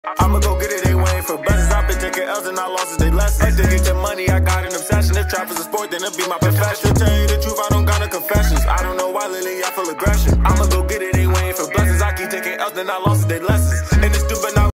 I'ma go get it, they waiting for blessings. I've been taking L's and I losses, they lessons. Addicted to money, I got an obsession. If trap is a sport, then it'll be my profession. To tell you the truth, I don't got no confessions. I don't know why lately I feel aggression. I'ma go get it, they waiting for blessings. I keep taking L's and I losses, they lessons.